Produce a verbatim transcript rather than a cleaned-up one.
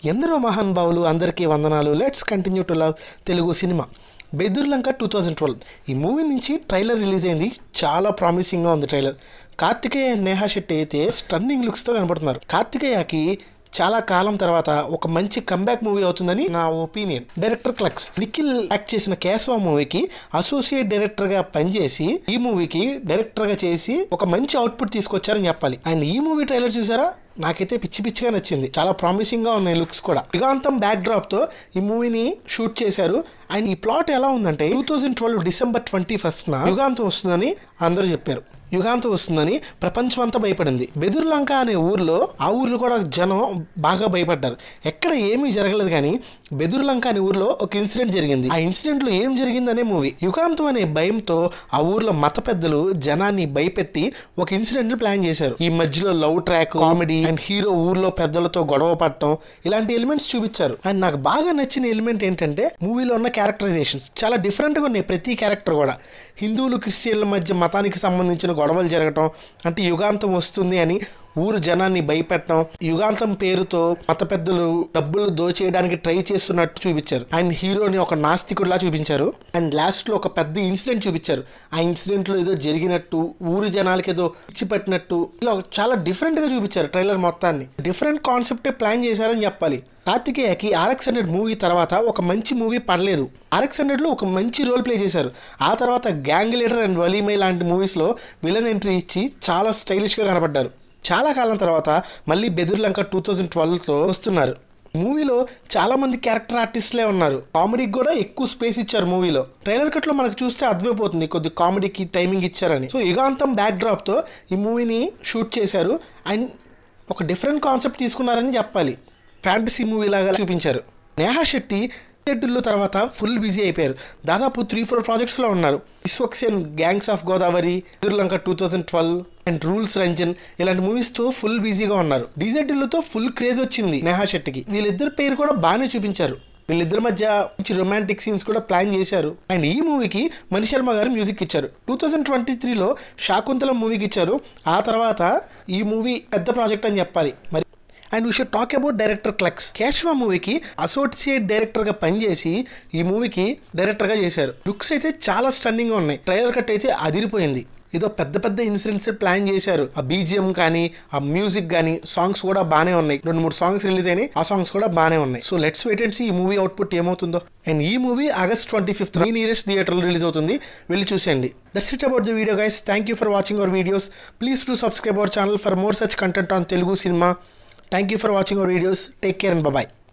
ఎందరో మహానుభావులు అందరికీ వందనాలు. Let's continue to love Telugu cinema. Bedurlanka two thousand twelve ఈ మూవీ నుంచి ట్రైలర్ రిలీజ్ అయింది. చాలా ప్రామిసింగ్గా ఉంది ట్రైలర్. కార్తికేయ నేహా శెట్టి అయితే స్టన్నింగ్ లుక్స్తో కనపడుతున్నారు. కార్తికేయకి చాలా కాలం తర్వాత ఒక మంచి కంబ్యాక్ మూవీ అవుతుందని నా ఒపీనియన్. డైరెక్టర్ క్లక్స్ నిఖిల్ యాక్ట్ చేసిన కేశవ మూవీకి అసోసియేట్ డైరెక్టర్ గా పనిచేసి ఈ మూవీకి డైరెక్టర్ గా చేసి ఒక మంచి అవుట్పుట్ తీసుకొచ్చారని చెప్పాలి. అండ్ ఈ మూవీ ట్రైలర్ చూసారా, నాకైతే పిచ్చి పిచ్చిగా నచ్చింది. చాలా ప్రామిసింగ్ గా ఉన్నాయి లుక్స్ కూడా. యుగాంతం బ్యాక్ డ్రాప్ తో ఈ మూవీని షూట్ చేశారు. అండ్ ఈ ప్లాట్ ఎలా ఉందంటే two thousand twelve December twenty first న యుగాంతం వస్తుందని అందరూ చెప్పారు. యుగాంతం వస్తుందని ప్రపంచం అంతా భయపడింది. బెదురులంక అనే ఊర్లో ఆ ఊర్లో కూడా జనం బాగా భయపడ్డారు. ఎక్కడ ఏమీ జరగలేదు, కానీ బెదురులంక అనే ఊర్లో ఒక ఇన్సిడెంట్ జరిగింది. ఆ ఇన్సిడెంట్ లో ఏం జరిగిందనే మూవీ. యుగాంతం అనే భయంతో ఆ ఊర్లో మత పెద్దలు జనాన్ని భయపెట్టి ఒక ఇన్సిడెంట్ ప్లాన్ చేశారు. ఈ మధ్యలో love track, comedy and hero ఊర్లో పెద్దలతో గొడవ పడటం, ఇలాంటి ఎలిమెంట్స్ చూపించారు. అండ్ నాకు బాగా నచ్చిన ఎలిమెంట్ ఏంటంటే మూవీలో ఉన్న క్యారెక్టరైజేషన్స్ చాలా డిఫరెంట్ గా ఉన్నాయి. ప్రతి క్యారెక్టర్ కూడా హిందువులు క్రిస్టియన్ల మధ్య మతానికి సంబంధించిన గొడవలు జరగటం, అంటే యుగాంతం వస్తుంది అని ఊరు జనాన్ని భయపెట్టడం, యుగాంతం పేరుతో మత పెద్దలు డబ్బులు దోచేయడానికి ట్రై చేస్తున్నట్టు చూపించారు. అండ్ హీరోని ఒక నాస్తికుడిలా చూపించారు. అండ్ లాస్ట్ లో ఒక పెద్ద ఇన్సిడెంట్ చూపించారు. ఆ ఇన్సిడెంట్ లో ఏదో జరిగినట్టు, ఊరు జనాలకి ఏదో ఇచ్చి పెట్టినట్టు, ఇలా చాలా డిఫరెంట్ గా చూపించారు ట్రైలర్ మొత్తాన్ని. డిఫరెంట్ కాన్సెప్టే ప్లాన్ చేశారని చెప్పాలి. కార్తికేయకి ఆర్ఎక్స్ హండ్రెడ్ మూవీ తర్వాత ఒక మంచి మూవీ పడలేదు. ఆర్ఎక్స్ హండ్రెడ్ లో ఒక మంచి రోల్ ప్లే చేశారు. ఆ తర్వాత గ్యాంగ్ లీడర్ అండ్ వలీమై లాంటి మూవీస్ లో విలన్ ఎంట్రీ ఇచ్చి చాలా స్టైలిష్ గా కనపడ్డారు. చాలా కాలం తర్వాత మళ్ళీ బెదుర్లంక టూ థౌజండ్ ట్వెల్వ్ తో వస్తున్నారు. మూవీలో చాలా మంది క్యారెక్టర్ ఆర్టిస్ట్లే ఉన్నారు. కామెడీకి కూడా ఎక్కువ స్పేస్ ఇచ్చారు మూవీలో. ట్రైలర్ కట్ లో మనకు చూస్తే అర్థమైపోతుంది కొద్ది కామెడీకి టైమింగ్ ఇచ్చారని. సో యుగాంతం బ్యాక్ డ్రాప్ తో ఈ మూవీని షూట్ చేశారు. అండ్ ఒక డిఫరెంట్ కాన్సెప్ట్ తీసుకున్నారని చెప్పాలి. ఫ్యాంటసీ మూవీ లాగా చూపించారు. నేహా శెట్టి షెడ్యూల్ తర్వాత ఫుల్ బిజీ అయిపోయారు. దాదాపు త్రీ ఫోర్ ప్రాజెక్ట్స్ లో ఉన్నారు. Vishwaksen gangs of Godavari, Bedurlanka two thousand twelve and rules Ranjan ఇలాంటి మూవీస్ తో ఫుల్ బిజీగా ఉన్నారు. డీజెడ్యూల్తో ఫుల్ క్రేజ్ వచ్చింది నేహా శెట్టికి. వీళ్ళిద్దరు పేరు కూడా బాగానే చూపించారు. వీళ్ళిద్దరి మధ్య మంచి రొమాంటిక్ సీన్స్ కూడా ప్లాన్ చేశారు. అండ్ ఈ మూవీకి మణి శర్మ గారు మ్యూజిక్ ఇచ్చారు. టూ థౌజండ్ ట్వంటీ త్రీలో శాకుంతలం మూవీకి ఇచ్చారు. ఆ తర్వాత ఈ మూవీ పెద్ద ప్రాజెక్ట్ అని చెప్పాలి. మరి and we should talk about director క్లక్స్. కేశవ మూవీకి అసోసియేట్ డైరెక్టర్ గా పనిచేసి ఈ మూవీకి డైరెక్టర్ గా చేశారు. లుక్స్ అయితే చాలా స్టన్నింగ్ గా ఉన్నాయి. ట్రైలర్ కట్ అయితే అదిరిపోయింది. ఏదో పెద్ద పెద్ద ఇన్సిడెంట్స్ ప్లాన్ చేశారు. ఆ బీజిఎం కానీ, ఆ మ్యూజిక్ కానీ, సాంగ్స్ కూడా బాగానే ఉన్నాయి. రెండు మూడు సాంగ్స్ రిలీజ్ అయినాయి. ఆ సాంగ్స్ కూడా బాగానే ఉన్నాయి. So let's wait and see ఈ మూవీ అవుట్పుట్ ఏమవుతుందో. అండ్ ఈ మూవీ ఆగస్ట్ ట్వంటీ ఫిఫ్త్ మీ నియరెస్ట్ థియేటర్లో రిలీజ్ అవుతుంది. వెళ్ళి చూసేయండి. That's it about the video guys. Thank you for watching our videos. Please to subscribe our channel for more such content on Telugu cinema. Thank you for watching our videos. Take care and bye bye.